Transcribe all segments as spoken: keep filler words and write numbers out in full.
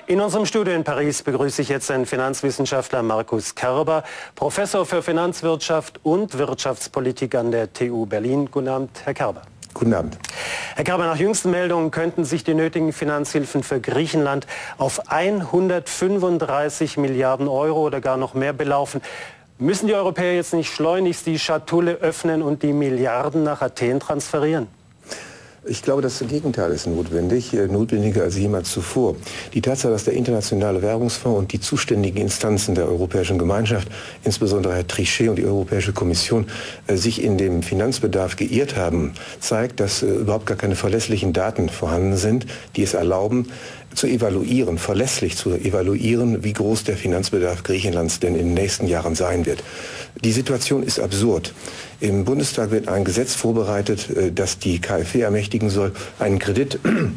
In unserem Studio in Paris begrüße ich jetzt den Finanzwissenschaftler Markus Kerber, Professor für Finanzwirtschaft und Wirtschaftspolitik an der T U Berlin. Guten Abend, Herr Kerber. Guten Abend. Herr Kerber, nach jüngsten Meldungen könnten sich die nötigen Finanzhilfen für Griechenland auf hundertfünfunddreißig Milliarden Euro oder gar noch mehr belaufen. Müssen die Europäer jetzt nicht schleunigst die Schatulle öffnen und die Milliarden nach Athen transferieren? Ich glaube, das Gegenteil ist notwendig, notwendiger als jemals zuvor. Die Tatsache, dass der Internationale Währungsfonds und die zuständigen Instanzen der Europäischen Gemeinschaft, insbesondere Herr Trichet und die Europäische Kommission, sich in dem Finanzbedarf geirrt haben, zeigt, dass überhaupt gar keine verlässlichen Daten vorhanden sind, die es erlauben, zu evaluieren, verlässlich zu evaluieren, wie groß der Finanzbedarf Griechenlands denn in den nächsten Jahren sein wird. Die Situation ist absurd. Im Bundestag wird ein Gesetz vorbereitet, das die KfW ermächtigen soll, einen Kredit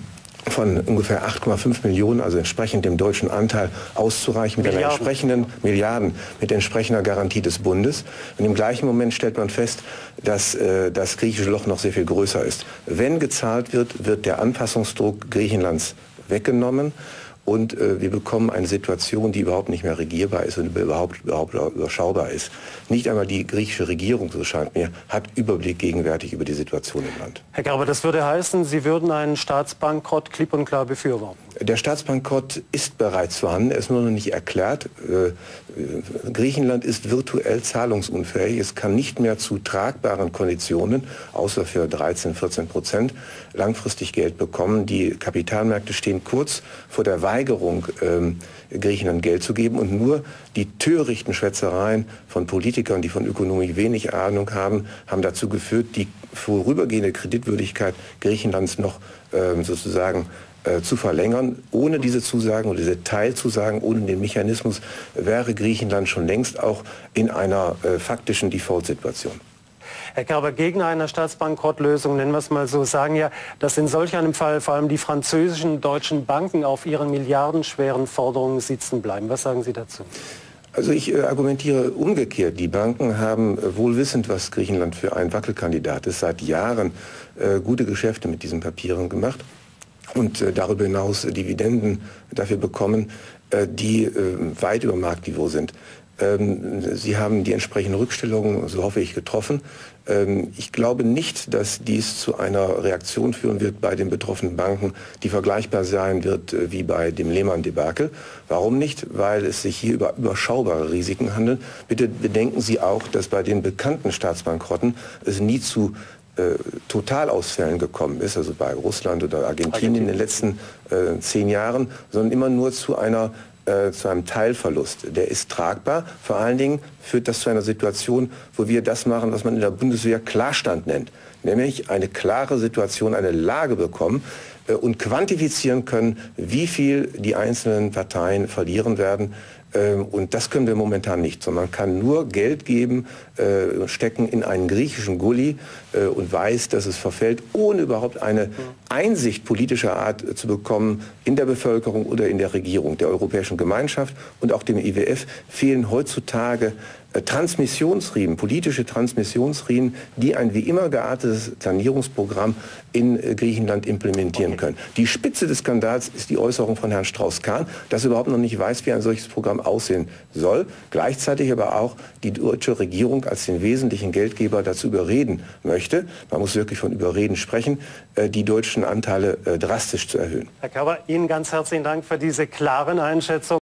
von ungefähr acht Komma fünf Millionen, also entsprechend dem deutschen Anteil, auszureichen mit Milliarden. einer entsprechenden Milliarden, mit entsprechender Garantie des Bundes. Und im gleichen Moment stellt man fest, dass äh, das griechische Loch noch sehr viel größer ist. Wenn gezahlt wird, wird der Anpassungsdruck Griechenlands weggenommen und äh, wir bekommen eine Situation, die überhaupt nicht mehr regierbar ist und überhaupt, überhaupt überschaubar ist. Nicht einmal die griechische Regierung, so scheint mir, hat Überblick gegenwärtig über die Situation im Land. Herr Kerber, das würde heißen, Sie würden einen Staatsbankrott klipp und klar befürworten? Der Staatsbankrott ist bereits vorhanden, er ist nur noch nicht erklärt. Äh, Griechenland ist virtuell zahlungsunfähig. Es kann nicht mehr zu tragbaren Konditionen, außer für dreizehn, vierzehn Prozent, langfristig Geld bekommen. Die Kapitalmärkte stehen kurz vor der Weigerung, ähm, Griechenland Geld zu geben. Und nur die törichten Schwätzereien von Politikern, die von Ökonomie wenig Ahnung haben, haben dazu geführt, die vorübergehende Kreditwürdigkeit Griechenlands noch ähm, sozusagen zu verlängern. Ohne diese Zusagen oder diese Teilzusagen, ohne den Mechanismus, wäre Griechenland schon längst auch in einer äh, faktischen Default-Situation. Herr Kerber, Gegner einer Staatsbankrottlösung, nennen wir es mal so, sagen ja, dass in solch einem Fall vor allem die französischen und deutschen Banken auf ihren milliardenschweren Forderungen sitzen bleiben. Was sagen Sie dazu? Also ich äh, argumentiere umgekehrt. Die Banken haben äh, wohl wissend, was Griechenland für ein Wackelkandidat ist, seit Jahren äh, gute Geschäfte mit diesen Papieren gemacht und äh, darüber hinaus äh, Dividenden dafür bekommen, äh, die äh, weit über Marktniveau sind. Ähm, Sie haben die entsprechenden Rückstellungen, so hoffe ich, getroffen. Ähm, ich glaube nicht, dass dies zu einer Reaktion führen wird bei den betroffenen Banken, die vergleichbar sein wird äh, wie bei dem Lehman-Debakel. Warum nicht? Weil es sich hier über überschaubare Risiken handelt. Bitte bedenken Sie auch, dass bei den bekannten Staatsbankrotten es nie zu Äh, Totalausfällen gekommen ist, also bei Russland oder Argentinien, Argentinien. in den letzten äh, zehn Jahren, sondern immer nur zu einer äh, zu einem Teilverlust. Der ist tragbar. Vor allen Dingen führt das zu einer Situation, wo wir das machen, was man in der Bundeswehr Klarstand nennt, nämlich eine klare Situation, eine Lage bekommen äh, und quantifizieren können, wie viel die einzelnen Parteien verlieren werden. Und das können wir momentan nicht, sondern man kann nur Geld geben, äh, stecken in einen griechischen Gully äh, und weiß, dass es verfällt, ohne überhaupt eine Einsicht politischer Art äh, zu bekommen in der Bevölkerung oder in der Regierung. Der Europäischen Gemeinschaft und auch dem I W F fehlen heutzutage äh, Transmissionsriemen, politische Transmissionsriemen, die ein wie immer geartetes Sanierungsprogramm in äh, Griechenland implementieren okay. können. Die Spitze des Skandals ist die Äußerung von Herrn Strauß-Kahn, dass er überhaupt noch nicht weiß, wie ein solches Programm aussehen soll. Gleichzeitig aber auch die deutsche Regierung als den wesentlichen Geldgeber dazu überreden möchte, man muss wirklich von Überreden sprechen, die deutschen Anteile drastisch zu erhöhen. Herr Kerber, Ihnen ganz herzlichen Dank für diese klaren Einschätzungen.